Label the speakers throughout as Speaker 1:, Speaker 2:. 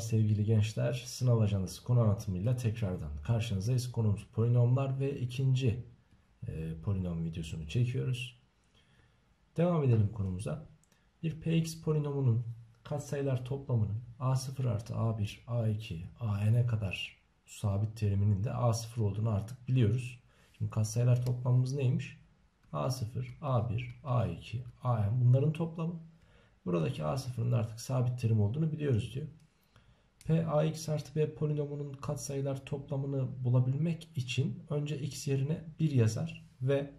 Speaker 1: sevgili gençler, sınav ajansı konu anlatımıyla tekrardan karşınızdayız. Konumuz polinomlar ve ikinci polinom videosunu çekiyoruz. Devam edelim konumuza. Bir px polinomunun katsayılar toplamının a0 artı a1, a2, an'e kadar sabit teriminin de a0 olduğunu artık biliyoruz. Şimdi katsayılar toplamımız neymiş? a0, a1, a2, an bunların toplamı. Buradaki a0'ın artık sabit terim olduğunu biliyoruz diyor. P ax artı b polinomunun katsayılar toplamını bulabilmek için önce x yerine 1 yazar ve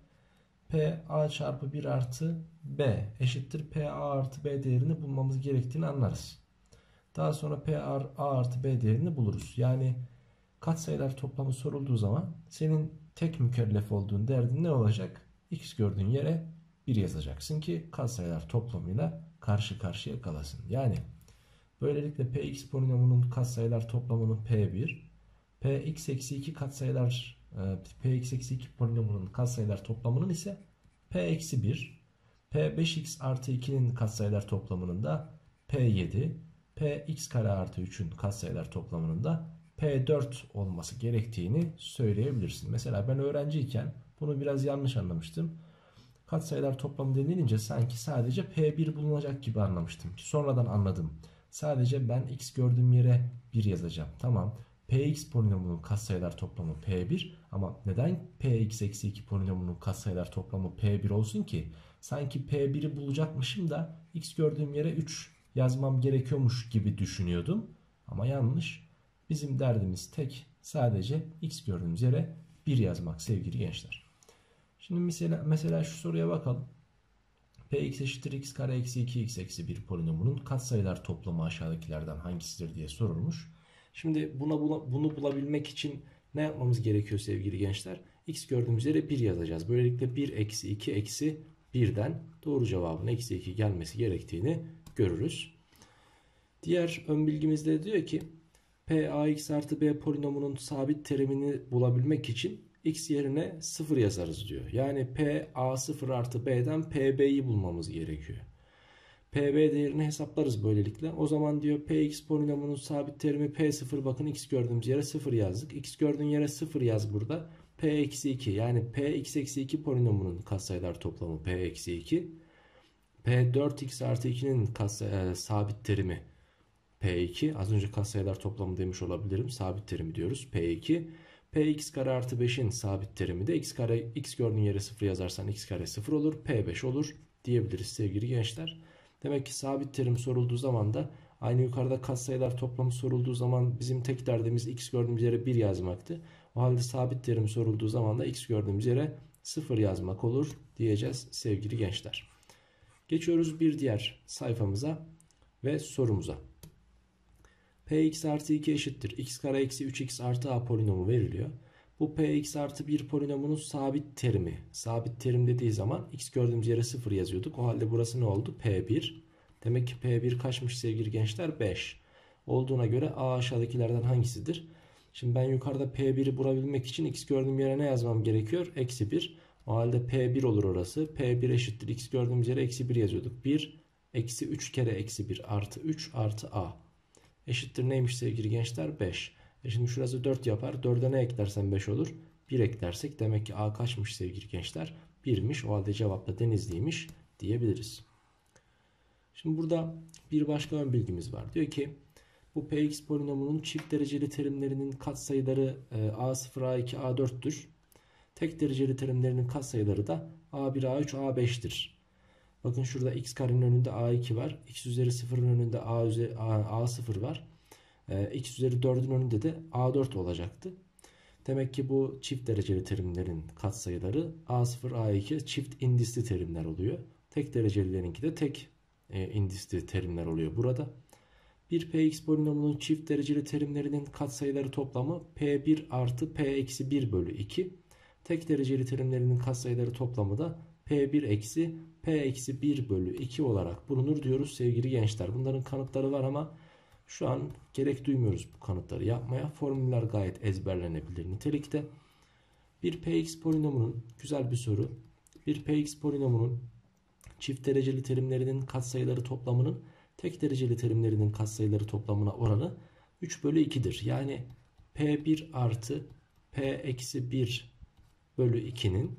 Speaker 1: p a çarpı 1 artı b eşittir p a artı b değerini bulmamız gerektiğini anlarız. Daha sonra p a artı b değerini buluruz. Yani katsayılar toplamı sorulduğu zaman senin tek mükellef olduğun derdin ne olacak? X gördüğün yere 1 yazacaksın ki katsayılar toplamıyla karşı karşıya kalasın. Yani böylelikle px polinomunun katsayılar toplamının p1, px eksi 2 katsayılar px eksi 2 polinomunun katsayılar toplamının ise p eksi 1, p5x artı 2'nin katsayılar toplamının da p7, px kare artı 3'ün katsayılar toplamının da p4 olması gerektiğini söyleyebilirsin. Mesela ben öğrenciyken bunu biraz yanlış anlamıştım. Katsayılar toplamı denilince sanki sadece p1 bulunacak gibi anlamıştım ki sonradan anladım. Sadece ben x gördüğüm yere 1 yazacağım. Tamam. Px polinomunun katsayılar toplamı p1 ama neden px eksi 2 polinomunun katsayılar toplamı p1 olsun ki? Sanki p1'i bulacakmışım da x gördüğüm yere 3 yazmam gerekiyormuş gibi düşünüyordum. Ama yanlış. Bizim derdimiz tek, sadece x gördüğümüz yere 1 yazmak sevgili gençler. Şimdi mesela şu soruya bakalım. Px eşittir x kare eksi 2x eksi 1 polinomunun katsayılar toplamı aşağıdakilerden hangisidir diye sorulmuş. Şimdi bunu bulabilmek için ne yapmamız gerekiyor sevgili gençler? X gördüğümüz yere 1 yazacağız. Böylelikle 1 eksi 2 eksi 1'den doğru cevabın eksi 2 gelmesi gerektiğini görürüz. Diğer ön bilgimizde diyor ki p ax artı b polinomunun sabit terimini bulabilmek için x yerine 0 yazarız diyor. Yani p a0 artı b'den pb'yi bulmamız gerekiyor. Pb değerini hesaplarız böylelikle. O zaman diyor px polinomunun sabit terimi p0, bakın x gördüğümüz yere 0 yazdık. X gördüğün yere 0 yaz burada. P eksi 2 yani px eksi 2 polinomunun katsayılar toplamı p eksi 2. P4x artı 2'nin sabit terimi P2. Az önce katsayılar toplamı demiş olabilirim. Sabit terimi diyoruz. P2. Px kare artı 5'in sabit terimi de x kare, x gördüğün yere 0 yazarsan x kare 0 olur. P5 olur diyebiliriz sevgili gençler. Demek ki sabit terim sorulduğu zaman da aynı yukarıda katsayılar toplamı sorulduğu zaman bizim tek derdimiz x gördüğümüz yere 1 yazmaktı. O halde sabit terim sorulduğu zaman da x gördüğümüz yere 0 yazmak olur diyeceğiz sevgili gençler. Geçiyoruz bir diğer sayfamıza ve sorumuza. Px artı 2 eşittir x kare eksi 3x artı a polinomu veriliyor. Bu px artı 1 polinomunun sabit terimi. Sabit terim dediği zaman x gördüğümüz yere 0 yazıyorduk. O halde burası ne oldu? P1. Demek ki P1 kaçmış sevgili gençler? 5. Olduğuna göre a aşağıdakilerden hangisidir? Şimdi ben yukarıda P1'i bulabilmek için x gördüğüm yere ne yazmam gerekiyor? Eksi 1. O halde P1 olur orası. P1 eşittir x gördüğümüz yere eksi 1 yazıyorduk. 1 eksi 3 kere eksi 1 artı 3 artı a. Eşittir neymiş sevgili gençler? 5. Şimdi şurası 4 yapar. 4'e ne eklersen 5 olur. 1 eklersek demek ki a kaçmış sevgili gençler? 1'miş. O halde cevap da Denizli'ymiş diyebiliriz. Şimdi burada bir başka ön bilgimiz var. Diyor ki bu px polinomunun çift dereceli terimlerinin katsayıları a0, a2, a4'tür. Tek dereceli terimlerinin katsayıları da a1, a3, a5'tir. Bakın şurada x karenin önünde a2 var. X üzeri 0'ın önünde a0 var. X üzeri 4'ün önünde de a4 olacaktı. Demek ki bu çift dereceli terimlerin katsayıları a0, a2 çift indisli terimler oluyor. Tek derecelilerinki de tek indisli terimler oluyor burada. Bir px polinomunun çift dereceli terimlerinin katsayıları toplamı p1 artı p eksi 1 bölü 2. Tek dereceli terimlerinin katsayıları toplamı da p1 eksi p eksi 1 bölü 2 olarak bulunur diyoruz sevgili gençler. Bunların kanıtları var ama şu an gerek duymuyoruz bu kanıtları yapmaya. Formüller gayet ezberlenebilir nitelikte. Bir px polinomunun, güzel bir soru. Bir px polinomunun çift dereceli terimlerinin katsayıları toplamının tek dereceli terimlerinin katsayıları toplamına oranı 3 bölü 2'dir. Yani P1 artı P eksi 1 bölü 2'nin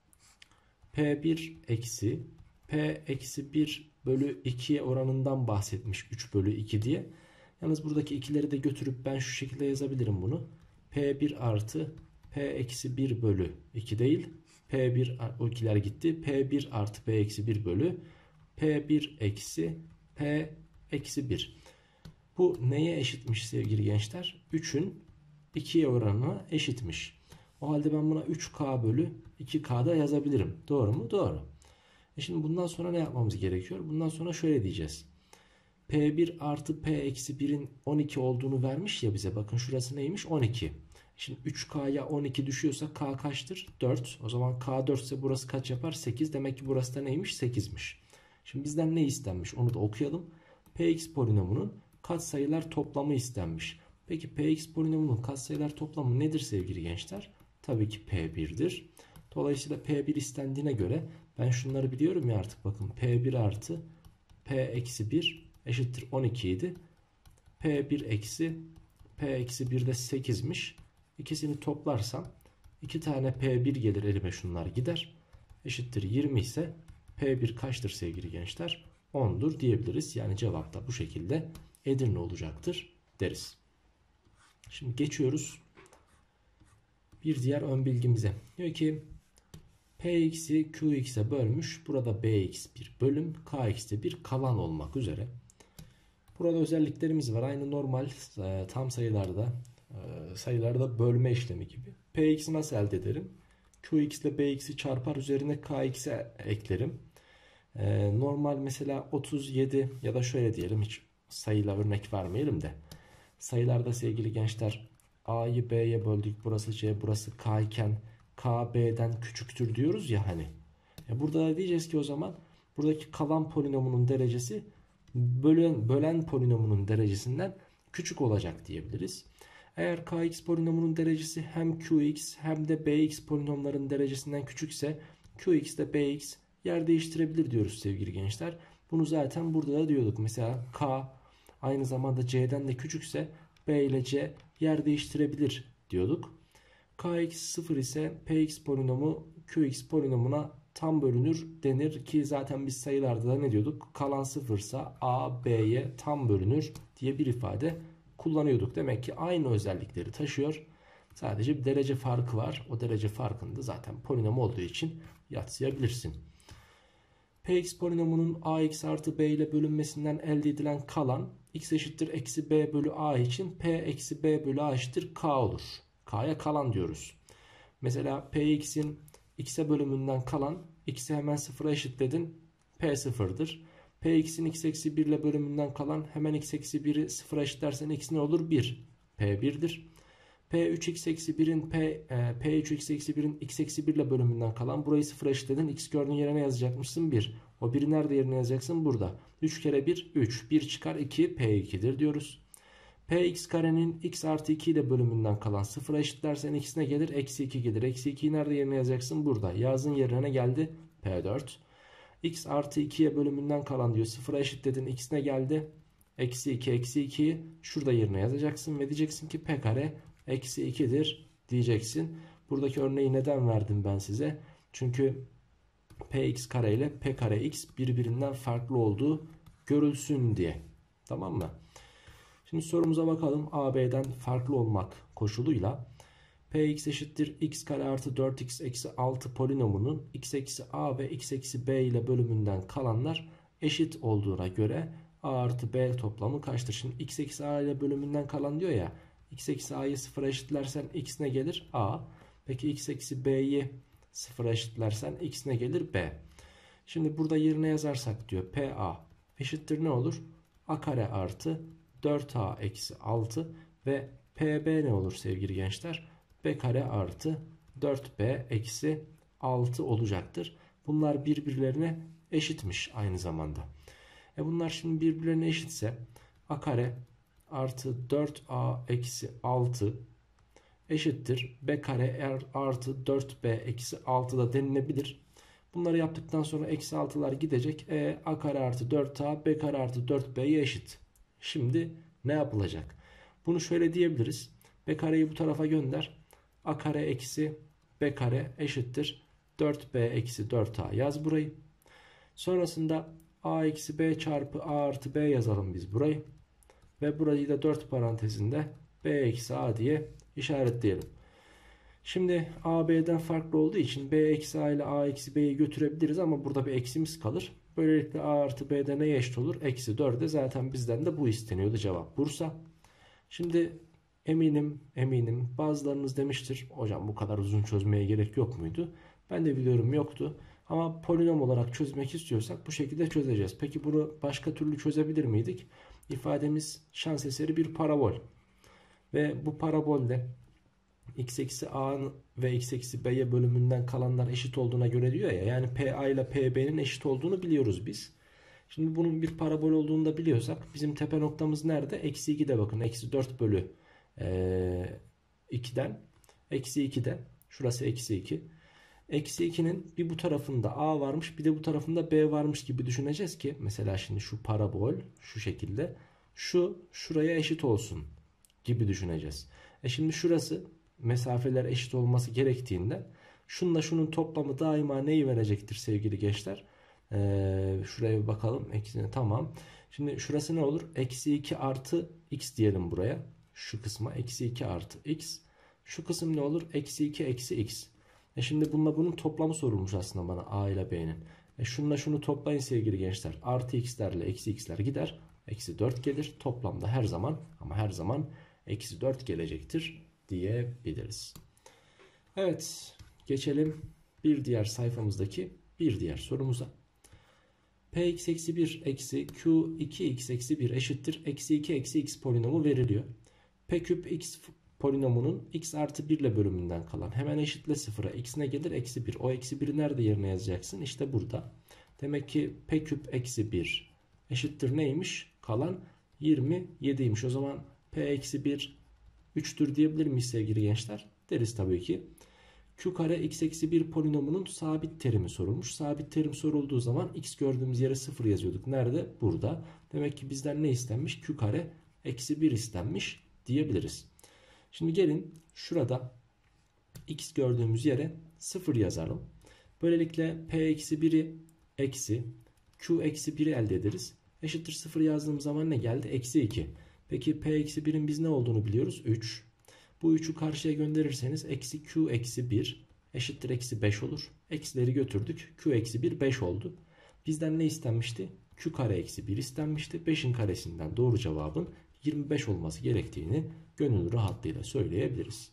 Speaker 1: P1 eksi P eksi 1 bölü 2'ye oranından bahsetmiş 3 bölü 2 diye. Yalnız buradaki ikileri de götürüp ben şu şekilde yazabilirim bunu. P1 artı P eksi 1 bölü 2 değil. P1 o ikiler gitti. P1 artı P eksi 1 bölü P1 eksi P eksi 1. Bu neye eşitmiş sevgili gençler? 3'ün 2'ye oranına eşitmiş. O halde ben buna 3K bölü 2K'da yazabilirim. Doğru mu? Doğru. Şimdi bundan sonra ne yapmamız gerekiyor? Bundan sonra şöyle diyeceğiz. P1 artı P eksi 1'in 12 olduğunu vermiş ya bize. Bakın şurası neymiş? 12. Şimdi 3K'ya 12 düşüyorsa K kaçtır? 4. O zaman K 4 ise burası kaç yapar? 8. Demek ki burası da neymiş? 8'miş. Şimdi bizden ne istenmiş? Onu da okuyalım. Px polinomunun katsayılar toplamı istenmiş. Peki Px polinomunun katsayılar toplamı nedir sevgili gençler? Tabii ki P1'dir. Dolayısıyla P1 istendiğine göre ben şunları biliyorum ya artık, bakın. P1 artı P eksi 1 eşittir 12 idi. P1 eksi P eksi 1 de 8'miş. İkisini toplarsam 2 tane P1 gelir elime, şunlar gider. Eşittir 20 ise P1 kaçtır sevgili gençler? 10'dur diyebiliriz. Yani cevap da bu şekilde Edirne olacaktır deriz. Şimdi geçiyoruz bir diğer ön bilgimize. Diyor ki Px'i Qx'e bölmüş. Burada Bx bir bölüm, Kx de bir kalan olmak üzere. Burada özelliklerimiz var. Aynı normal tam sayılarda bölme işlemi gibi. Px'i nasıl elde ederim? Qx ile Bx'i çarpar, üzerine Kx'e eklerim. Normal mesela 37 ya da şöyle diyelim, hiç sayıyla örnek vermeyelim de. Sayılarda sevgili gençler A'yı B'ye böldük. Burası C, burası K iken K B'den küçüktür diyoruz ya hani. Burada da diyeceğiz ki o zaman buradaki kalan polinomunun derecesi bölen polinomunun derecesinden küçük olacak diyebiliriz. Eğer Kx polinomunun derecesi hem Qx hem de Bx polinomların derecesinden küçükse Qx ile Bx yer değiştirebilir diyoruz sevgili gençler. Bunu zaten burada da diyorduk. Mesela K aynı zamanda C'den de küçükse B ile C yer değiştirebilir diyorduk. Kx 0 ise Px polinomu Qx polinomuna tam bölünür denir ki zaten biz sayılarda da ne diyorduk? Kalan 0 ise A B'ye tam bölünür diye bir ifade kullanıyorduk. Demek ki aynı özellikleri taşıyor. Sadece bir derece farkı var. O derece farkını da zaten polinom olduğu için yadsıyabilirsin. Px polinomunun ax artı b ile bölünmesinden elde edilen kalan x eşittir eksi b bölü a için p eksi b bölü a eşittir k olur. K'ya kalan diyoruz. Mesela Px'in x'e bölümünden kalan, x'i hemen sıfıra eşitledin, P sıfırdır. Px'in x eksi 1 ile bölümünden kalan, hemen x eksi 1'i sıfıra eşitlersen x ne olur? 1. P1'dir. P3x eksi 1'in P3x eksi 1'in x eksi 1 ile bölümünden kalan, burayı sıfıra eşitledin, x gördüğün yerine yazacakmışsın 1. O 1'i nerede yerine yazacaksın? Burada. 3 kere 1 3. 1 çıkar 2 P2'dir diyoruz. Px karenin x artı 2 ile bölümünden kalan, sıfıra eşitlersen x ne gelir? Eksi 2 gelir. Eksi 2'yi nerede yerine yazacaksın? Burada. Yazın yerine geldi? P4. X artı 2'ye bölümünden kalan diyor. Sıfıra eşitledin. X ne geldi? Eksi 2. Eksi 2'yi şurada yerine yazacaksın ve diyeceksin ki P kare eksi 2'dir diyeceksin. Buradaki örneği neden verdim ben size? Çünkü Px kare ile P kare x birbirinden farklı olduğu görülsün diye. Tamam mı? Şimdi sorumuza bakalım. AB'den farklı olmak koşuluyla Px eşittir x kare artı 4x eksi 6 polinomunun x eksi a ve x eksi b ile bölümünden kalanlar eşit olduğuna göre a artı b toplamı kaçtır? Şimdi x eksi a ile bölümünden kalan diyor ya. X eksi a'yı sıfıra eşitlersen x ne gelir? A. Peki x eksi b'yi sıfıra eşitlersen x ne gelir? B. Şimdi burada yerine yazarsak diyor PA eşittir ne olur? A kare artı 4a eksi 6 ve PB ne olur sevgili gençler? B kare artı 4b eksi 6 olacaktır. Bunlar birbirlerine eşitmiş aynı zamanda. Bunlar şimdi birbirlerine eşitse a kare artı 4a eksi 6 eşittir b kare artı 4b eksi 6 da denilebilir. Bunları yaptıktan sonra eksi 6'lar gidecek. A kare artı 4a b kare artı 4b'ye eşit. Şimdi ne yapılacak? Bunu şöyle diyebiliriz. B kareyi bu tarafa gönder. A kare eksi B kare eşittir 4B eksi 4A yaz burayı. Sonrasında A eksi B çarpı A artı B yazalım biz burayı. Ve burayı da 4 parantezinde B eksi A diye işaretleyelim. Şimdi A B'den farklı olduğu için B eksi A ile A eksi B'yi götürebiliriz ama burada bir eksimiz kalır. Böylelikle A artı B'de neye eşit olur? Eksi 4'e. Zaten bizden de bu isteniyordu, cevap Bursa. Şimdi eminim bazılarınız demiştir, hocam bu kadar uzun çözmeye gerek yok muydu? Ben de biliyorum yoktu. Ama polinom olarak çözmek istiyorsak bu şekilde çözeceğiz. Peki bunu başka türlü çözebilir miydik? İfademiz şans eseri bir parabol. Ve bu parabolde x eksi a ve x eksi b'ye bölümünden kalanlar eşit olduğuna göre diyor ya. Yani PA ile PB'nin eşit olduğunu biliyoruz biz. Şimdi bunun bir parabol olduğunu da biliyorsak bizim tepe noktamız nerede? Eksi 2'de bakın. Eksi 4 bölü 2'den. Eksi 2'de. Şurası eksi 2. Eksi 2'nin bir bu tarafında A varmış, bir de bu tarafında B varmış gibi düşüneceğiz ki mesela şimdi şu parabol şu şekilde şuraya eşit olsun gibi düşüneceğiz. Şimdi şurası mesafeler eşit olması gerektiğinden şununla şunun toplamı daima neyi verecektir sevgili gençler? Şuraya bir bakalım. Tamam. Şimdi şurası ne olur? Eksi 2 artı x diyelim buraya. Şu kısma eksi 2 artı x. Şu kısım ne olur? Eksi 2 eksi x. Şimdi bununla bunun toplamı sorulmuş aslında bana A ile B'nin. Şununla şunu toplayın sevgili gençler. Artı x'lerle eksi x'ler gider. Eksi 4 gelir. Toplamda her zaman ama her zaman eksi 4 gelecektir diyebiliriz. Evet, geçelim bir diğer sayfamızdaki bir diğer sorumuza. Px eksi 1 eksi q 2x eksi 1 eşittir. Eksi 2 eksi x polinomu veriliyor. P küp x polinomunun x artı 1 ile bölümünden kalan. Hemen eşitle sıfıra. X ne gelir? Eksi 1. O eksi 1'i nerede yerine yazacaksın? İşte burada. Demek ki P küp eksi 1 eşittir neymiş? Kalan 27'ymiş. O zaman P eksi 1 3'tür diyebilir miyiz sevgili gençler? Deriz tabii ki. Q kare x eksi 1 polinomunun sabit terimi sorulmuş. Sabit terim sorulduğu zaman x gördüğümüz yere 0 yazıyorduk. Nerede? Burada. Demek ki bizden ne istenmiş? Q kare eksi 1 istenmiş diyebiliriz. Şimdi gelin şurada x gördüğümüz yere 0 yazalım. Böylelikle p eksi 1'i eksi q eksi 1'i elde ederiz. Eşittir 0 yazdığım zaman ne geldi? Eksi 2. Peki p eksi 1'in biz ne olduğunu biliyoruz? 3. Bu 3'ü karşıya gönderirseniz eksi q eksi 1 eşittir eksi 5 olur. Eksileri götürdük. Q eksi 1 5 oldu. Bizden ne istenmişti? Q kare eksi 1 istenmişti. 5'in karesinden doğru cevabın 25 olması gerektiğini gönül rahatlığıyla söyleyebiliriz.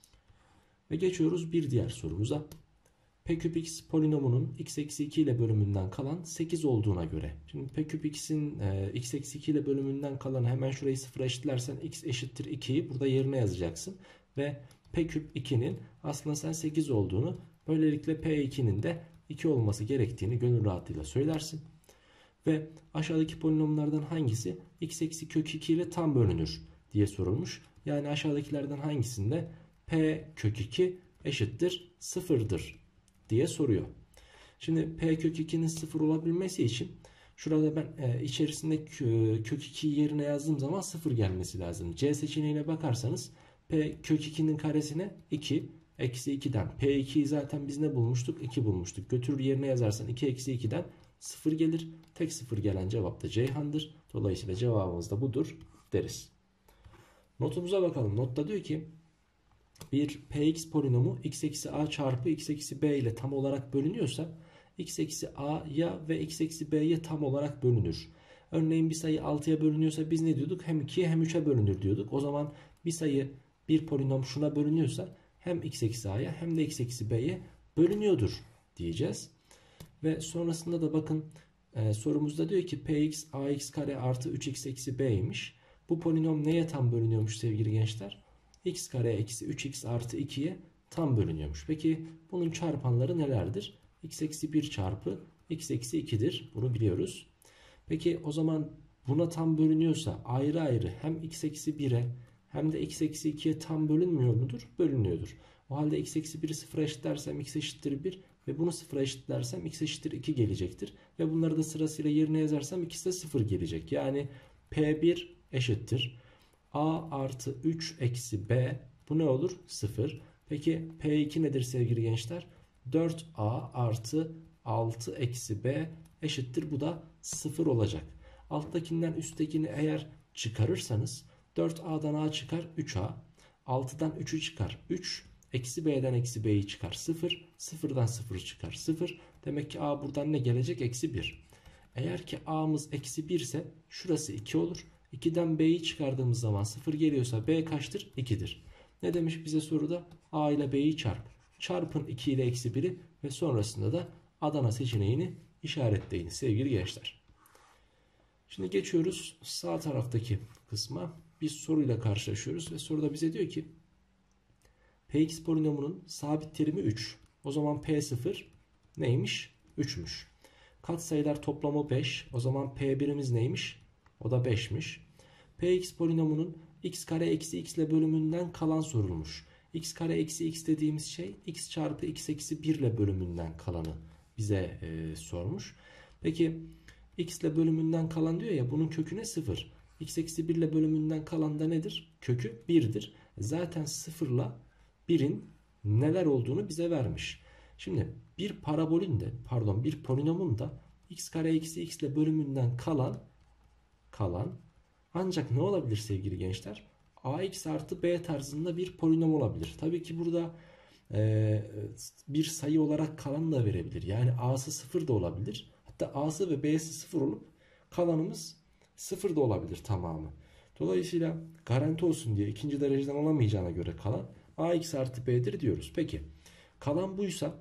Speaker 1: Ve geçiyoruz bir diğer sorumuza. P küp x polinomunun x eksi 2 ile bölümünden kalan 8 olduğuna göre. Şimdi P küp x'in x eksi 2 ile bölümünden kalanı hemen şurayı sıfıra eşitlersen x eşittir 2'yi burada yerine yazacaksın. Ve P küp 2'nin aslında sen 8 olduğunu, böylelikle P2'nin de 2 olması gerektiğini gönül rahatlığıyla söylersin. Ve aşağıdaki polinomlardan hangisi x eksi kök 2 ile tam bölünür diye sorulmuş. Yani aşağıdakilerden hangisinde P kök 2 eşittir 0'dır diye soruyor. Şimdi P kök 2'nin 0 olabilmesi için şurada ben içerisinde kök 2'yi yerine yazdığım zaman 0 gelmesi lazım. C seçeneğine bakarsanız P kök 2'nin karesine 2 eksi 2'den P2'yi zaten biz ne bulmuştuk? 2 bulmuştuk. Götürür yerine yazarsan 2 eksi 2'den 0 gelir. Tek 0 gelen cevap da Ceyhan'dır. Dolayısıyla cevabımız da budur deriz. Notumuza bakalım. Notta diyor ki bir px polinomu x eksi a çarpı x eksi b ile tam olarak bölünüyorsa x eksi a'ya ve x eksi b'ye tam olarak bölünür. Örneğin bir sayı 6'ya bölünüyorsa biz ne diyorduk? Hem 2'ye hem 3'e bölünür diyorduk. O zaman bir sayı, bir polinom şuna bölünüyorsa hem x eksi a'ya hem de x eksi b'ye bölünüyordur diyeceğiz. Ve sonrasında da bakın sorumuzda diyor ki px ax kare artı 3x eksi b'ymiş. Bu polinom neye tam bölünüyormuş sevgili gençler? X kare eksi 3x artı 2'ye tam bölünüyormuş. Peki bunun çarpanları nelerdir? X eksi 1 çarpı x eksi 2'dir. Bunu biliyoruz. Peki o zaman buna tam bölünüyorsa ayrı ayrı hem x eksi 1'e hem de x eksi 2'ye tam bölünmüyor mudur? Bölünüyordur. O halde x eksi 1'i sıfıra eşitlersem x eşittir 1 ve bunu sıfıra eşitlersem x eşittir 2 gelecektir. Ve bunları da sırasıyla yerine yazarsam ikisi de 0 gelecek. Yani P1 eşittir A artı 3 eksi B, bu ne olur? 0. Peki P2 nedir sevgili gençler? 4A artı 6 eksi B eşittir. Bu da 0 olacak. Alttakinden üsttekini eğer çıkarırsanız 4A'dan A çıkar 3A. 6'dan 3'ü çıkar 3. Eksi B'den eksi B'yi çıkar 0. 0'dan 0 çıkar 0. Demek ki A buradan ne gelecek? Eksi 1. Eğer ki A'mız eksi 1 ise şurası 2 olur. 2'den B'yi çıkardığımız zaman 0 geliyorsa B kaçtır? 2'dir. Ne demiş bize soruda? A ile B'yi çarp. Çarpın 2 ile eksi 1'i ve sonrasında da Adana seçeneğini işaretleyin sevgili gençler. Şimdi geçiyoruz sağ taraftaki kısma. Bir soruyla karşılaşıyoruz ve soruda bize diyor ki Px polinomunun sabit terimi 3. O zaman P0 neymiş? 3'müş. Katsayılar toplamı 5. O zaman P1'imiz neymiş? O da 5'miş. Px polinomunun x kare eksi x ile bölümünden kalan sorulmuş. X kare eksi x dediğimiz şey x çarpı x eksi 1 ile bölümünden kalanı bize sormuş. Peki x ile bölümünden kalan diyor ya, bunun kökü ne? 0. X eksi 1 ile bölümünden kalan da nedir? Kökü 1'dir. Zaten 0 ile 1'in neler olduğunu bize vermiş. Şimdi bir parabolün de bir polinomun da x kare eksi x ile bölümünden kalan ancak ne olabilir sevgili gençler? Ax artı b tarzında bir polinom olabilir. Tabii ki burada bir sayı olarak kalan da verebilir. Yani a'sı 0 da olabilir. Hatta a'sı ve b'si 0 olup kalanımız 0 da olabilir tamamı. Dolayısıyla garanti olsun diye ikinci dereceden olamayacağına göre kalan ax artı b'dir diyoruz. Peki kalan buysa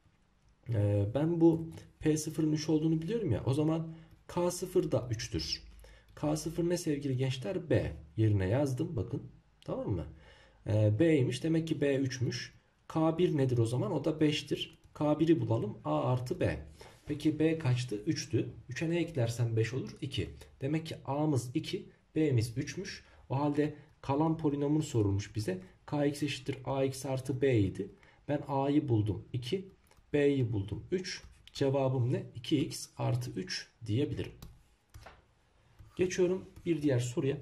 Speaker 1: ben bu P0'ın 3 olduğunu biliyorum ya. O zaman K0 da 3'tür. K0 ne sevgili gençler? B. Yerine yazdım bakın. Tamam mı? B'ymiş. Demek ki B 3'müş. K1 nedir o zaman? O da 5'tir. K1'i bulalım. A artı B. Peki B kaçtı? 3'tü. 3'e ne eklersen 5 olur? 2. Demek ki A'mız 2. B'miz 3'müş. O halde kalan polinomunu sorulmuş bize. Kx eşittir Ax artı B idi. Ben A'yı buldum 2. B'yi buldum 3. Cevabım ne? 2x artı 3 diyebilirim. Geçiyorum bir diğer soruya.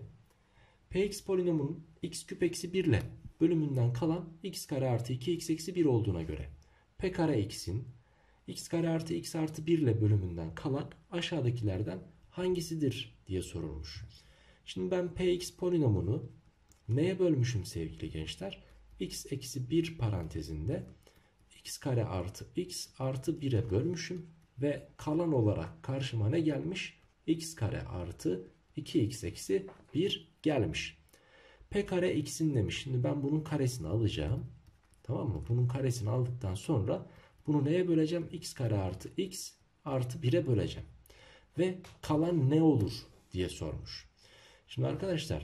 Speaker 1: Px polinomunun x küp eksi 1 ile bölümünden kalan x kare artı 2x eksi 1 olduğuna göre p kare x'in x kare artı x artı 1 ile bölümünden kalan aşağıdakilerden hangisidir diye sorulmuş. Şimdi ben px polinomunu neye bölmüşüm sevgili gençler? X eksi 1 parantezinde x kare artı x artı 1'e bölmüşüm ve kalan olarak karşıma ne gelmiş? X kare artı 2x eksi 1 gelmiş. P kare x'in demiş. Şimdi ben bunun karesini alacağım. Tamam mı? Bunun karesini aldıktan sonra bunu neye böleceğim? X kare artı x artı 1'e böleceğim. Ve kalan ne olur diye sormuş. Şimdi arkadaşlar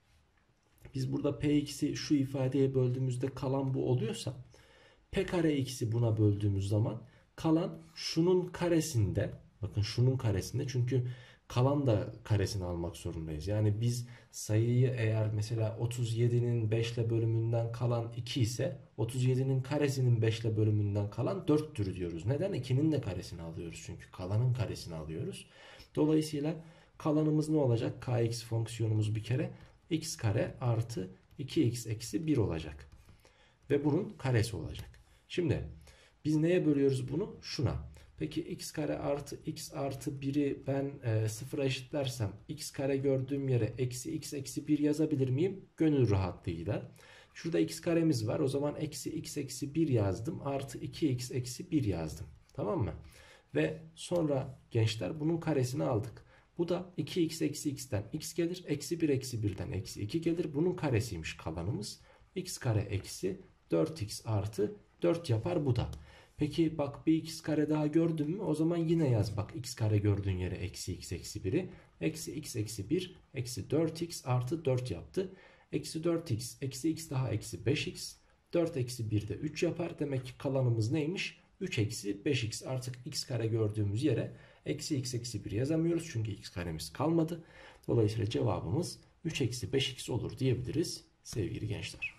Speaker 1: biz burada Px'i şu ifadeye böldüğümüzde kalan bu oluyorsa P kare x'i buna böldüğümüz zaman kalan şunun karesinde, bakın şunun karesinde, çünkü kalan da karesini almak zorundayız. Yani biz sayıyı eğer mesela 37'nin 5 ile bölümünden kalan 2 ise 37'nin karesinin 5 ile bölümünden kalan 4'tür diyoruz. Neden? 2'nin de karesini alıyoruz çünkü kalanın karesini alıyoruz. Dolayısıyla kalanımız ne olacak? Kx fonksiyonumuz bir kere x kare artı 2x eksi 1 olacak. Ve bunun karesi olacak. Şimdi biz neye bölüyoruz bunu? Şuna. Peki x kare artı x artı 1'i ben sıfıra eşitlersem x kare gördüğüm yere eksi x eksi 1 yazabilir miyim? Gönül rahatlığıyla. Şurada x karemiz var. O zaman eksi x eksi 1 yazdım. Artı 2x eksi 1 yazdım. Tamam mı? Ve sonra gençler bunun karesini aldık. Bu da 2x eksi x'ten x gelir. Eksi 1 eksi 1'den eksi 2 gelir. Bunun karesiymiş kalanımız. X kare eksi 4x artı 4 yapar bu da. Peki bak bir x kare daha gördün mü? O zaman yine yaz. Bak x kare gördüğün yere eksi x eksi 1'i. Eksi x eksi 1 eksi 4x artı 4 yaptı. Eksi 4x eksi x daha eksi 5x. 4 eksi 1 de 3 yapar. Demek ki kalanımız neymiş? 3 eksi 5x. Artık x kare gördüğümüz yere eksi x eksi 1 yazamıyoruz. Çünkü x karemiz kalmadı. Dolayısıyla cevabımız 3 eksi 5x olur diyebiliriz sevgili gençler.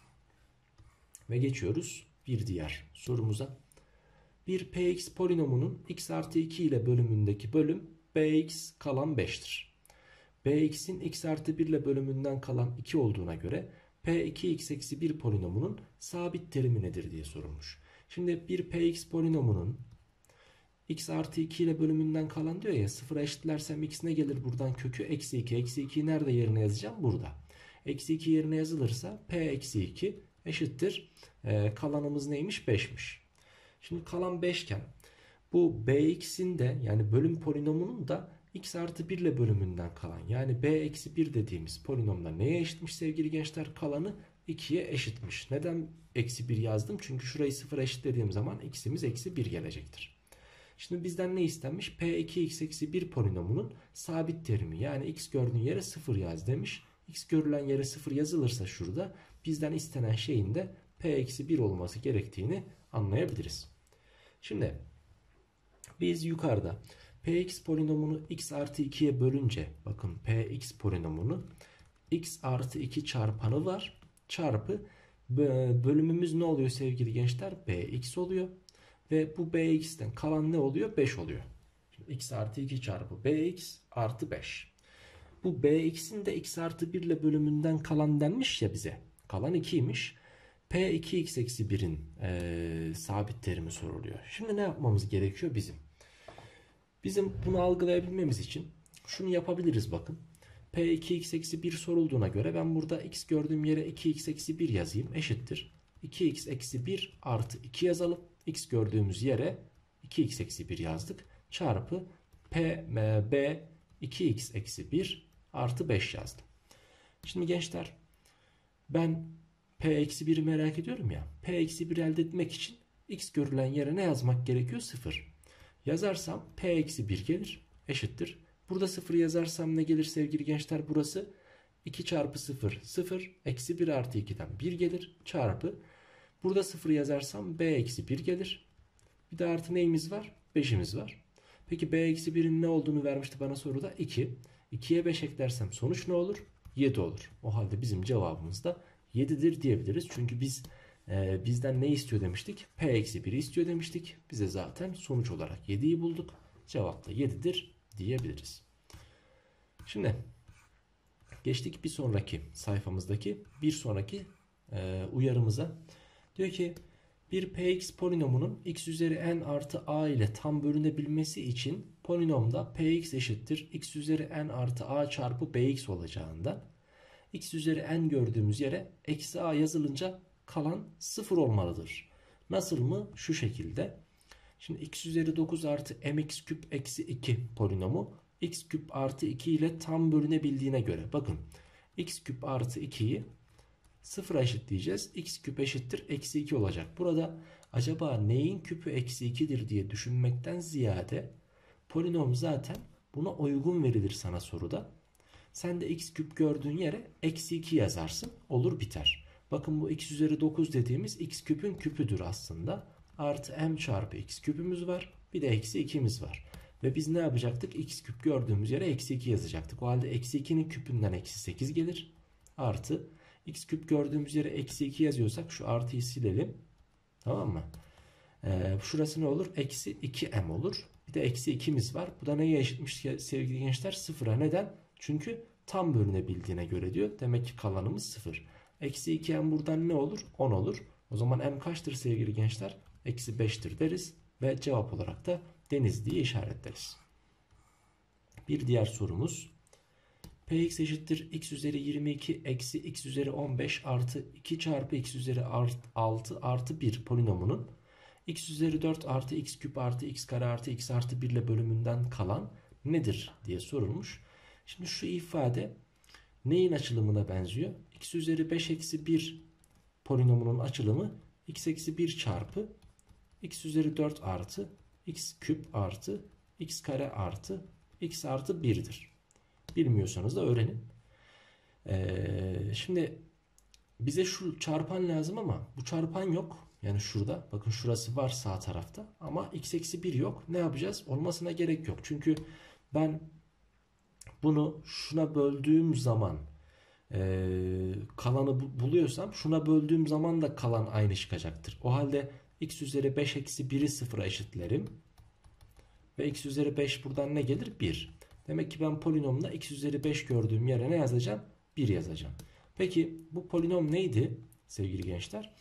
Speaker 1: Ve geçiyoruz bir diğer sorumuza. Bir px polinomunun x artı 2 ile bölümündeki bölüm bx kalan 5'tir. Bx'in x artı 1 ile bölümünden kalan 2 olduğuna göre P2x eksi 1 polinomunun sabit terimi nedir diye sorulmuş. Şimdi bir Px polinomunun x artı 2 ile bölümünden kalan diyor ya, sıfıra eşitlersem x ne gelir buradan, kökü eksi 2. Eksi 2'yi nerede yerine yazacağım? Burada. Eksi 2 yerine yazılırsa p eksi 2 eşittir. Kalanımız neymiş? 5'miş. Şimdi kalan 5 iken bu bx'in de yani bölüm polinomunun da x artı 1 ile bölümünden kalan yani b eksi 1 dediğimiz polinomda neye eşitmiş sevgili gençler? Kalanı 2'ye eşitmiş. Neden eksi 1 yazdım? Çünkü şurayı sıfıra eşitlediğim zaman x'imiz eksi 1 gelecektir. Şimdi bizden ne istenmiş? P2x eksi 1 polinomunun sabit terimi. Yani x gördüğün yere 0 yaz demiş. X görülen yere 0 yazılırsa şurada bizden istenen şeyin de P eksi 1 olması gerektiğini anlayabiliriz. Şimdi biz yukarıda Px polinomunu x artı 2'ye bölünce, bakın Px polinomunu x artı 2 çarpanı var. Çarpı bölümümüz ne oluyor sevgili gençler? Bx oluyor. Ve bu bx'ten kalan ne oluyor? 5 oluyor. Şimdi x artı 2 çarpı bx artı 5. Bu bx'in de x artı 1 ile bölümünden kalan denmiş ya bize. Kalan 2'ymiş. P2x eksi 1'in sabit terimi soruluyor. Şimdi ne yapmamız gerekiyor bizim? Bizim bunu algılayabilmemiz için şunu yapabiliriz bakın. P2x eksi 1 sorulduğuna göre ben burada x gördüğüm yere 2x eksi 1 yazayım. Eşittir. 2x eksi 1 artı 2 yazalım. X gördüğümüz yere 2x eksi 1 yazdık. Çarpı b 2x eksi 1 artı 5 yazdım. Şimdi gençler ben p eksi 1'i merak ediyorum ya. P eksi 1 elde etmek için x görülen yere ne yazmak gerekiyor? 0. Yazarsam p eksi 1 gelir. Eşittir. Burada 0 yazarsam ne gelir sevgili gençler? Burası 2 çarpı 0 0. Eksi 1 artı 2'den 1 gelir. Çarpı. Burada 0 yazarsam b eksi 1 gelir. Bir de artı neyimiz var? 5'imiz var. Peki b eksi 1'in ne olduğunu vermişti bana soruda? 2. 2'ye 5 eklersem sonuç ne olur? 7 olur. O halde bizim cevabımız da 7'dir diyebiliriz. Çünkü bizden ne istiyor demiştik? P eksi 1'i istiyor demiştik. Bize zaten sonuç olarak 7'yi bulduk. Cevap da 7'dir diyebiliriz. Şimdi geçtik bir sonraki sayfamızdaki bir sonraki uyarımıza. Diyor ki bir px polinomunun x üzeri n artı a ile tam bölünebilmesi için polinomda px eşittir x üzeri n artı a çarpı bx olacağından x üzeri n gördüğümüz yere eksi a yazılınca kalan 0 olmalıdır. Nasıl mı? Şu şekilde. Şimdi x üzeri 9 artı mx küp eksi 2 polinomu x küp artı 2 ile tam bölünebildiğine göre bakın x küp artı 2'yi 0'a eşitleyeceğiz. X küp eşittir eksi 2 olacak. Burada acaba neyin küpü eksi 2'dir diye düşünmekten ziyade polinom zaten buna uygun verilir sana soruda. Sen de x küp gördüğün yere eksi 2 yazarsın. Olur biter. Bakın bu x üzeri 9 dediğimiz x küpün küpüdür aslında. Artı m çarpı x küpümüz var. Bir de eksi 2'miz var. Ve biz ne yapacaktık? X küp gördüğümüz yere eksi 2 yazacaktık. O halde eksi 2'nin küpünden eksi 8 gelir. Artı x küp gördüğümüz yere eksi 2 yazıyorsak şu artıyı silelim. Tamam mı? Şurası ne olur? Eksi 2m olur. Bir de eksi 2'miz var. Bu da neye eşitmiş sevgili gençler? 0'a. Neden? Çünkü tam bölünebildiğine göre diyor. Demek ki kalanımız 0. Eksi 2m buradan ne olur? 10 olur. O zaman m kaçtır sevgili gençler? Eksi 5'tir deriz. Ve cevap olarak da deniz diye işaretleriz. Bir diğer sorumuz. Px eşittir x üzeri 22 eksi x üzeri 15 artı 2 çarpı x üzeri 6 artı 1 polinomunun x üzeri 4 artı x küp artı x kare artı x artı 1 ile bölümünden kalan nedir diye sorulmuş. Şimdi şu ifade neyin açılımına benziyor? X üzeri 5 eksi 1 polinomunun açılımı x eksi 1 çarpı x üzeri 4 artı x küp artı x kare artı x artı 1'dir. Bilmiyorsanız da öğrenin. Şimdi bize şu çarpan lazım ama bu çarpan yok. Yani şurada. Bakın şurası var sağ tarafta. Ama x eksi 1 yok. Ne yapacağız? Olmasına gerek yok. Çünkü ben bunu şuna böldüğüm zaman kalanı buluyorsam şuna böldüğüm zaman da kalan aynı çıkacaktır. O halde x üzeri 5 eksi 1'i 0'a eşitlerim. Ve x üzeri 5 buradan ne gelir? 1. Demek ki ben polinomda x üzeri 5 gördüğüm yere ne yazacağım? 1 yazacağım. Peki bu polinom neydi sevgili gençler?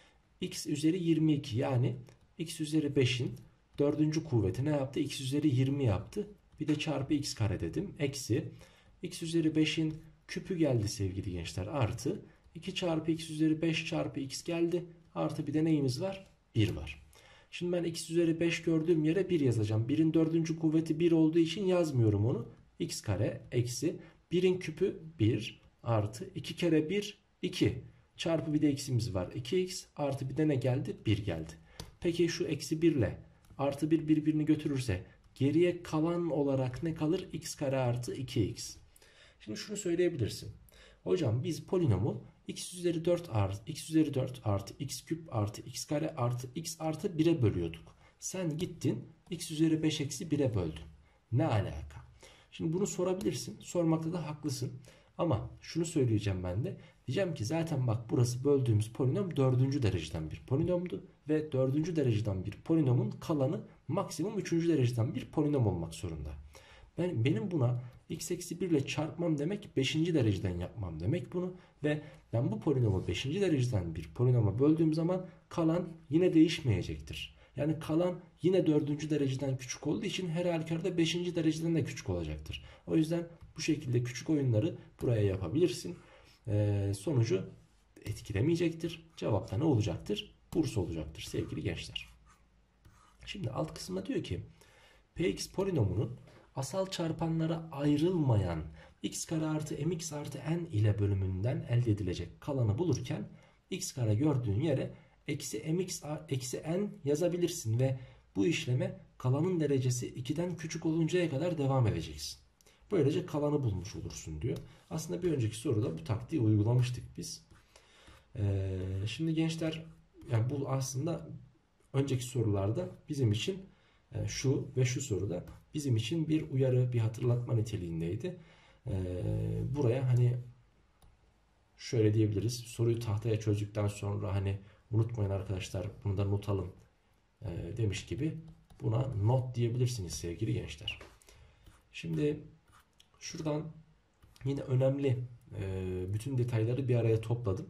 Speaker 1: X üzeri 22, yani x üzeri 5'in dördüncü kuvveti ne yaptı? X üzeri 20 yaptı. Bir de çarpı x kare dedim. Eksi x üzeri 5'in küpü geldi sevgili gençler. Artı 2 çarpı x üzeri 5 çarpı x geldi. Artı bir de neyimiz var? 1 var. Şimdi ben x üzeri 5 gördüğüm yere 1 yazacağım. 1'in dördüncü kuvveti 1 olduğu için yazmıyorum onu. X kare eksi 1'in küpü 1 artı 2 kere 1 2 çarpı bir de x'imiz var. 2x artı bir de ne geldi? 1 geldi. Peki şu eksi 1 ile artı 1 birbirini götürürse geriye kalan olarak ne kalır? X kare artı 2x. Şimdi şunu söyleyebilirsin. Hocam biz polinomu x üzeri 4 artı x küp artı x kare artı x artı 1'e bölüyorduk. Sen gittin x üzeri 5 eksi 1'e böldün. Ne alaka? Şimdi bunu sorabilirsin. Sormakta da haklısın. Ama şunu söyleyeceğim ben de. Diyeceğim ki zaten bak burası böldüğümüz polinom 4. dereceden bir polinomdu. Ve 4. dereceden bir polinomun kalanı maksimum 3. dereceden bir polinom olmak zorunda. Benim buna x eksi 1 ile çarpmam demek 5. dereceden yapmam demek bunu. Ve ben bu polinomu 5. dereceden bir polinoma böldüğüm zaman kalan yine değişmeyecektir. Yani kalan yine 4. dereceden küçük olduğu için her halükarda 5. dereceden de küçük olacaktır. O yüzden bu şekilde küçük oyunları buraya yapabilirsin. Sonucu etkilemeyecektir. Cevap da ne olacaktır? Burs olacaktır sevgili gençler. Şimdi alt kısımda diyor ki Px polinomunun asal çarpanlara ayrılmayan x kare artı mx artı n ile bölümünden elde edilecek kalanı bulurken x kare gördüğün yere eksi mx eksi n yazabilirsin ve bu işleme kalanın derecesi 2'den küçük oluncaya kadar devam edeceksin. Böylece kalanı bulmuş olursun diyor. Aslında bir önceki soruda bu taktiği uygulamıştık biz. Şimdi gençler, yani bu aslında önceki sorularda bizim için şu ve şu soruda bizim için bir uyarı, bir hatırlatma niteliğindeydi. Buraya hani şöyle diyebiliriz. Soruyu tahtaya çözdükten sonra hani unutmayın arkadaşlar, bunu da not alın demiş gibi buna not diyebilirsiniz sevgili gençler. Şimdi şuradan yine önemli bütün detayları bir araya topladım.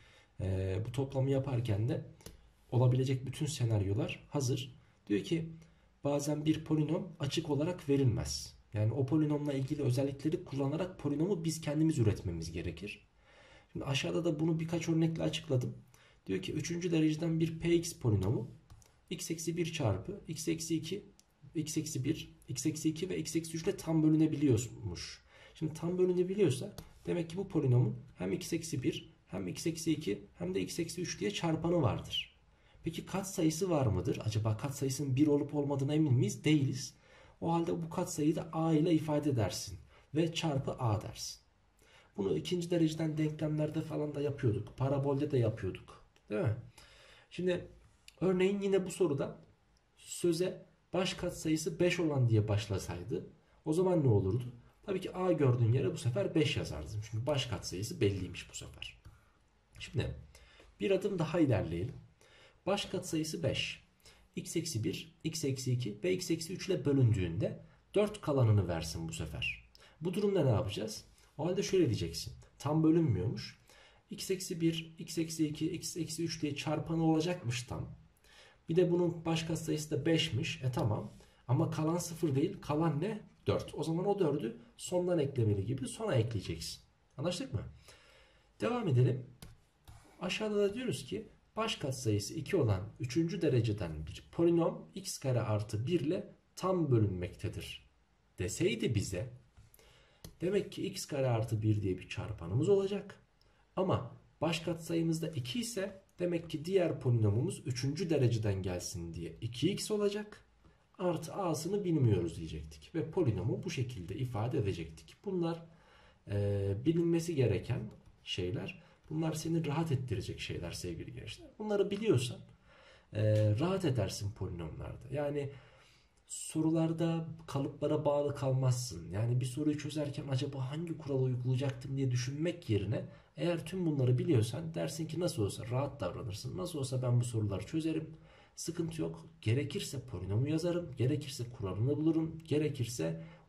Speaker 1: Bu toplamı yaparken de olabilecek bütün senaryolar hazır. Diyor ki bazen bir polinom açık olarak verilmez. Yani o polinomla ilgili özellikleri kullanarak polinomu biz kendimiz üretmemiz gerekir. Şimdi aşağıda da bunu birkaç örnekle açıkladım. Diyor ki 3. dereceden bir px polinomu x eksi 1 çarpı x eksi 2, x eksi 1, x eksi 2 ve x eksi 3 ile tam bölünebiliyormuş. Şimdi tam bölünebiliyorsa demek ki bu polinomun hem x eksi 1 hem x eksi 2 hem de x eksi 3 diye çarpanı vardır. Peki katsayısı var mıdır? Acaba katsayısının 1 olup olmadığına emin miyiz? Değiliz. O halde bu katsayıyı da a ile ifade edersin. Ve çarpı a dersin. Bunu 2. dereceden denklemlerde falan da yapıyorduk. Parabolde de yapıyorduk. Değil mi? Şimdi örneğin yine bu soruda söze baş katsayısı 5 olan diye başlasaydı o zaman ne olurdu? Tabii ki a gördüğün yere bu sefer 5 yazardım. Çünkü baş katsayısı belliymiş bu sefer. Şimdi bir adım daha ilerleyelim. Baş katsayısı 5. X eksi 1, x eksi 2 ve x eksi 3 ile bölündüğünde 4 kalanını versin bu sefer. Bu durumda ne yapacağız? O halde şöyle diyeceksin. Tam bölünmüyormuş. X eksi 1, x eksi 2, x eksi 3 diye çarpanı olacakmış tam. Bir de bunun baş katsayısı da 5'miş. Tamam. Ama kalan 0 değil. Kalan ne? 4. O zaman o 4'ü sondan eklemeli gibi sona ekleyeceksin. Anlaştık mı? Devam edelim. Aşağıda da diyoruz ki baş katsayısı 2 olan 3. dereceden bir polinom x kare artı 1 ile tam bölünmektedir deseydi bize, demek ki x kare artı 1 diye bir çarpanımız olacak. Ama baş katsayımız da 2 ise demek ki diğer polinomumuz 3. dereceden gelsin diye 2x olacak. Artı a'sını bilmiyoruz diyecektik. Ve polinomu bu şekilde ifade edecektik. Bunlar bilinmesi gereken şeyler. Bunlar seni rahat ettirecek şeyler sevgili gençler. Bunları biliyorsan rahat edersin polinomlarda. Yani sorularda kalıplara bağlı kalmazsın. Yani bir soruyu çözerken acaba hangi kuralı uygulayacaktım diye düşünmek yerine eğer tüm bunları biliyorsan dersin ki nasıl olsa rahat davranırsın. Nasıl olsa ben bu soruları çözerim. Sıkıntı yok. Gerekirse polinomu yazarım. Gerekirse kuralını bulurum. Gerekirse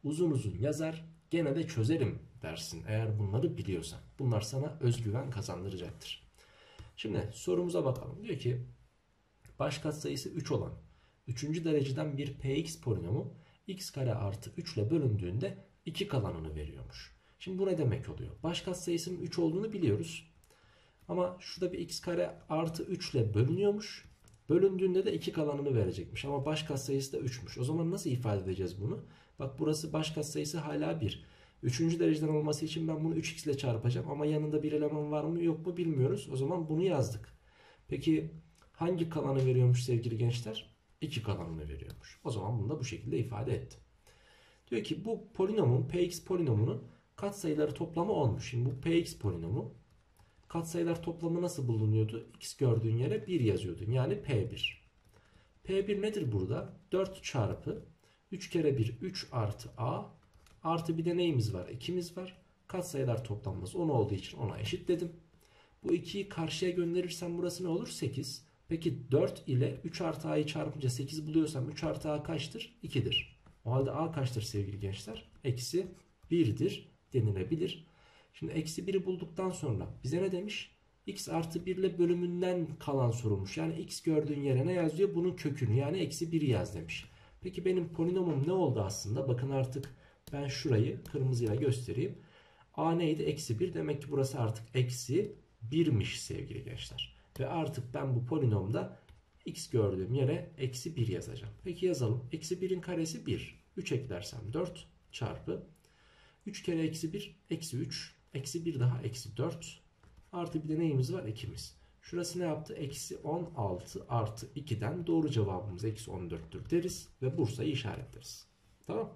Speaker 1: uzun uzun yazar, gene de çözerim dersin eğer bunları biliyorsan. Bunlar sana özgüven kazandıracaktır. Şimdi sorumuza bakalım. Diyor ki baş katsayısı 3 olan 3. dereceden bir px polinomu x kare artı 3 ile bölündüğünde 2 kalanını veriyormuş. Şimdi bu ne demek oluyor? Baş katsayısının 3 olduğunu biliyoruz. Ama şurada bir x kare artı 3 ile bölünüyormuş. Bölündüğünde de 2 kalanını verecekmiş. Ama baş katsayısı da 3'müş. O zaman nasıl ifade edeceğiz bunu? Bak burası baş katsayısı hala 1. 3. dereceden olması için ben bunu 3x ile çarpacağım. Ama yanında bir eleman var mı yok mu bilmiyoruz. O zaman bunu yazdık. Peki hangi kalanı veriyormuş sevgili gençler? 2 kalanını veriyormuş. O zaman bunu da bu şekilde ifade ettim. Diyor ki bu polinomun, px polinomunun katsayıları toplamı 10'muş. Şimdi bu px polinomu katsayılar toplamı nasıl bulunuyordu? X gördüğün yere 1 yazıyordun. Yani P1. P1 nedir burada? 4 çarpı 3 kere 1 3 artı A artı bir de neyimiz var? 2'miz var. Katsayılar toplamımız 10 olduğu için 10'a eşit dedim. Bu 2'yi karşıya gönderirsem burası ne olur? 8. Peki 4 ile 3 artı A'yı çarpınca 8 buluyorsam 3 artı A kaçtır? 2'dir. O halde A kaçtır sevgili gençler? Eksi 1'dir denilebilir. Şimdi eksi 1'i bulduktan sonra bize ne demiş? X artı 1 ile bölümünden kalan sorulmuş. Yani x gördüğün yere ne yazıyor? Bunun kökünü yani eksi 1 yaz demiş. Peki benim polinomum ne oldu aslında? Bakın artık ben şurayı kırmızıyla göstereyim. A neydi? Eksi 1. Demek ki burası artık eksi 1'miş sevgili gençler. Ve artık ben bu polinomda x gördüğüm yere eksi 1 yazacağım. Peki yazalım. Eksi 1'in karesi 1. 3 eklersem 4 çarpı 3 kere eksi 1 eksi 3. Eksi 1 daha eksi 4. Artı bir de neyimiz var? 2'miz. Şurası ne yaptı? Eksi 16 artı 2'den doğru cevabımız eksi 14'tür deriz. Ve Bursa'yı işaretleriz. Tamam.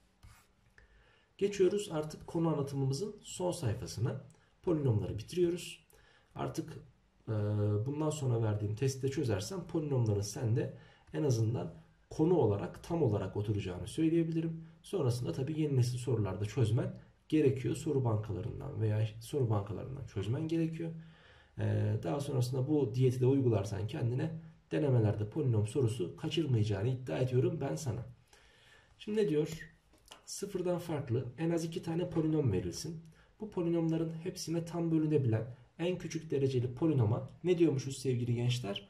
Speaker 1: Geçiyoruz artık konu anlatımımızın son sayfasına. Polinomları bitiriyoruz. Artık bundan sonra verdiğim testi de çözersen polinomların sende en azından konu olarak tam olarak oturacağını söyleyebilirim. Sonrasında tabii yeni nesil sorularda çözmen gerekiyor. Soru bankalarından veya soru bankalarından çözmen gerekiyor. Daha sonrasında bu diyeti de uygularsan kendine denemelerde polinom sorusu kaçırmayacağını iddia ediyorum ben sana. Şimdi ne diyor? Sıfırdan farklı en az 2 tane polinom verilsin. Bu polinomların hepsine tam bölünebilen en küçük dereceli polinoma ne diyormuşuz sevgili gençler?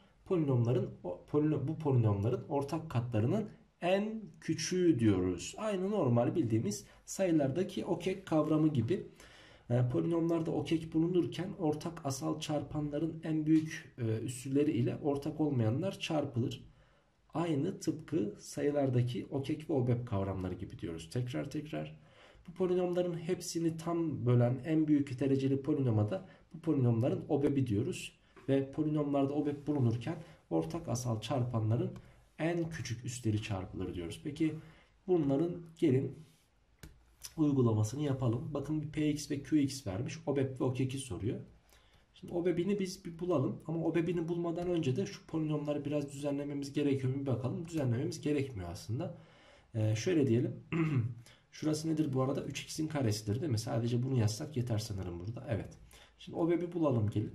Speaker 1: Bu polinomların ortak katlarının en küçüğü diyoruz. Aynı normal bildiğimiz sayılardaki okek kavramı gibi. Polinomlarda okek bulunurken ortak asal çarpanların en büyük üssüleri ile ortak olmayanlar çarpılır. Aynı tıpkı sayılardaki okek ve obep kavramları gibi diyoruz. Tekrar. Bu polinomların hepsini tam bölen en büyük dereceli polinoma da bu polinomların obebi diyoruz. Ve polinomlarda obep bulunurken ortak asal çarpanların en küçük üsleri çarpılır diyoruz. Peki bunların gelin uygulamasını yapalım. Bakın bir px ve qx vermiş. Obep ve okek'i soruyor. Şimdi obebini biz bir bulalım. Ama obebini bulmadan önce de şu polinomları biraz düzenlememiz gerekiyor mu bir bakalım. Düzenlememiz gerekmiyor aslında. Şöyle diyelim. Şurası nedir bu arada? 3x'in karesidir değil mi? Sadece bunu yazsak yeter sanırım burada. Evet. Şimdi obebi bulalım gelin.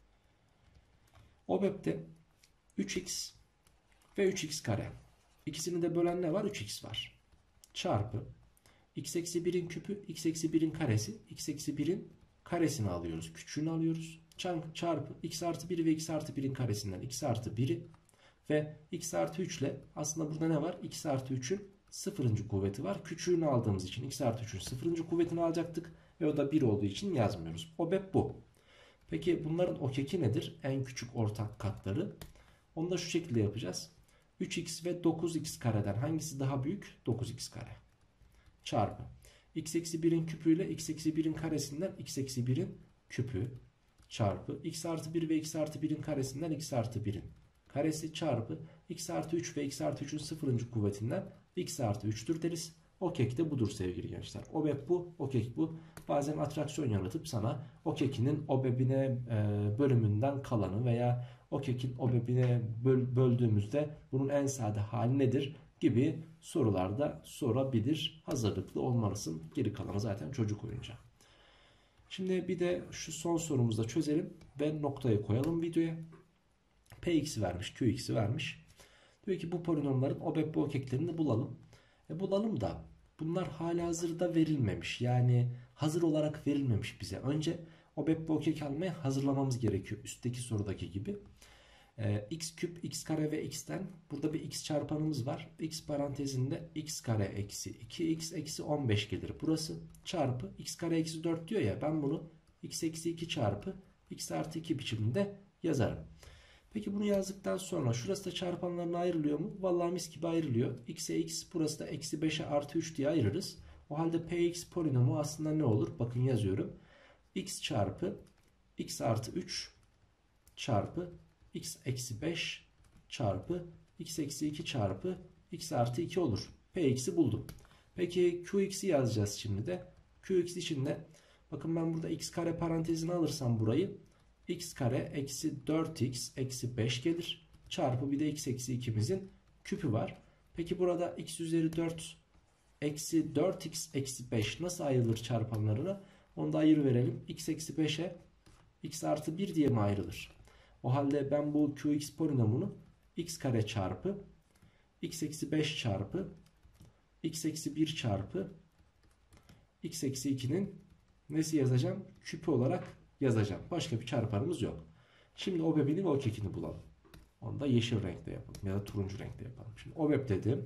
Speaker 1: Obep'te 3x ve 3x kare. İkisini de bölen ne var? 3x var. Çarpı x eksi 1'in küpü, x eksi 1'in karesi, x eksi 1'in karesini alıyoruz. Küçüğünü alıyoruz. Çarpı x artı 1 ve x artı 1'in karesinden x artı 1'i ve x artı 3 ile aslında burada ne var? x artı 3'ün sıfırıncı kuvveti var. Küçüğünü aldığımız için x artı 3'ün sıfırıncı kuvvetini alacaktık. Ve o da 1 olduğu için yazmıyoruz. Obep bu. Peki bunların okeki nedir? En küçük ortak katları. Onu da şu şekilde yapacağız. 3x ve 9x kareden hangisi daha büyük? 9x kare. Çarpı. X eksi 1'in küpü ile x eksi 1'in karesinden x eksi 1'in küpü. Çarpı. X artı 1 ve x artı 1'in karesinden x artı 1'in karesi çarpı. X artı 3 ve x artı 3'ün sıfırıncı kuvvetinden x artı 3'tür deriz. Okek de budur sevgili gençler. Obep bu, okek bu. Bazen atraksiyon yaratıp sana okekinin obebine bölümünden kalanı veya okekin obebine böldüğümüzde bunun en sade hali nedir gibi sorularda sorabilir. Hazırlıklı olmalısın. Geri kalanı zaten çocuk oyuncağı. Şimdi bir de şu son sorumuzu da çözelim ve noktayı koyalım videoya. Px'i vermiş, Qx'i vermiş. Diyor ki bu polinomların obep ve okeklerini bulalım. Bulalım da bunlar halihazırda verilmemiş. Yani hazır olarak verilmemiş bize. Önce OBEP ve OKEK almaya hazırlamamız gerekiyor. Üstteki sorudaki gibi. X küp, x kare ve x'ten burada bir x çarpanımız var. X parantezinde x kare eksi 2x eksi 15 gelir. Burası çarpı x kare eksi 4 diyor ya, ben bunu x eksi 2 çarpı x artı 2 biçiminde yazarım. Peki bunu yazdıktan sonra şurası da çarpanlarına ayrılıyor mu? Vallahi mis gibi ayrılıyor. X'e x, burası da eksi 5'e artı 3 diye ayırırız. O halde px polinomu aslında ne olur? Bakın yazıyorum. X çarpı x artı 3 çarpı x eksi 5 çarpı x eksi 2 çarpı x artı 2 olur. Px'i buldum. Peki qx'i yazacağız şimdi de. Qx için de bakın ben burada x kare parantezine alırsam burayı x kare eksi 4x eksi 5 gelir. Çarpı bir de x eksi 2'mizin küpü var. Peki burada x üzeri 4 eksi 4x eksi 5 nasıl ayrılır çarpanlarına? Onu da ayır verelim. X eksi 5'e x artı 1 diye mi ayrılır? O halde ben bu qx polinomunu x kare çarpı x eksi 5 çarpı x eksi 1 çarpı x eksi 2'nin nesi yazacağım? Küpü olarak yazacağım. Başka bir çarpanımız yok. Şimdi OBEP'ini ve OKEK'ini bulalım. Onu da yeşil renkte yapalım ya da turuncu renkte yapalım. Şimdi OBEP dedim.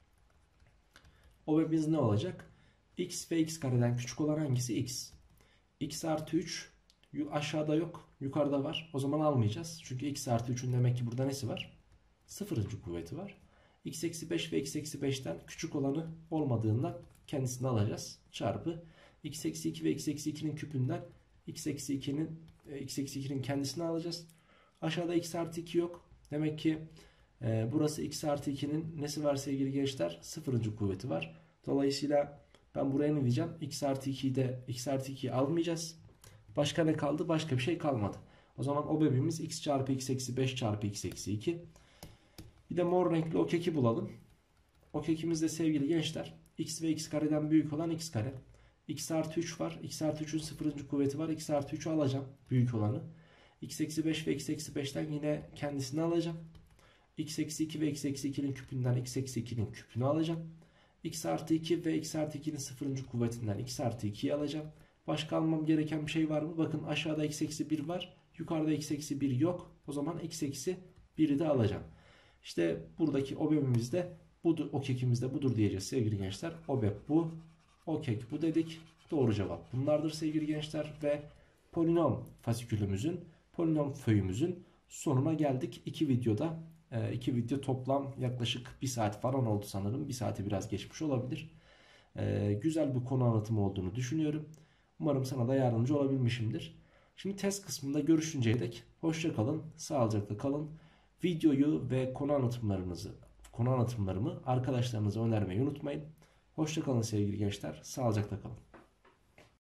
Speaker 1: OBEP'imiz ne olacak? X ve x kareden küçük olan hangisi? X. X artı 3 aşağıda yok, yukarıda var. O zaman almayacağız. Çünkü x artı 3'ün demek ki burada nesi var? Sıfırıncı kuvveti var. X eksi 5 ve x eksi 5'ten küçük olanı olmadığından kendisini alacağız. Çarpı x eksi 2 ve x eksi 2'nin küpünden x eksi 2'nin kendisini alacağız. Aşağıda x artı 2 yok. Demek ki burası x artı 2'nin nesi var sevgili gençler? Sıfırıncı kuvveti var. Dolayısıyla ben buraya ne diyeceğim? X artı 2'yi almayacağız. Başka ne kaldı? Başka bir şey kalmadı. O zaman OBEP'imiz x çarpı x eksi 5 çarpı x eksi 2. Bir de mor renkli OKEK'i bulalım. OKEK'imiz de sevgili gençler x ve x kareden büyük olan x kare. X artı 3 var. X artı 3'ün sıfırıncı kuvveti var. X artı 3'ü alacağım. Büyük olanı. X eksi 5 ve x eksi 5'ten yine kendisini alacağım. X eksi 2 ve x eksi 2'nin küpünden x eksi 2'nin küpünü alacağım. X artı 2 ve x artı 2'nin sıfırıncı kuvvetinden x artı 2'yi alacağım. Başka almam gereken bir şey var mı? Bakın aşağıda x eksi 1 var. Yukarıda x eksi 1 yok. O zaman x eksi 1'i de alacağım. İşte buradaki OBEP'imiz de budur, OKEK'imiz de budur diyeceğiz sevgili gençler. OBEP bu, OKEK bu dedik. Doğru cevap bunlardır sevgili gençler ve polinom fasikülümüzün, polinom föyümüzün sonuna geldik. İki video toplam yaklaşık 1 saat falan oldu sanırım. 1 saati biraz geçmiş olabilir. Güzel bir konu anlatımı olduğunu düşünüyorum. Umarım sana da yardımcı olabilmişimdir. Şimdi test kısmında görüşünceye dek hoşça kalın, sağlıcakla kalın. Videoyu ve konu anlatımlarımı arkadaşlarınıza önermeyi unutmayın. Hoşça kalın sevgili gençler, sağlıcakla kalın.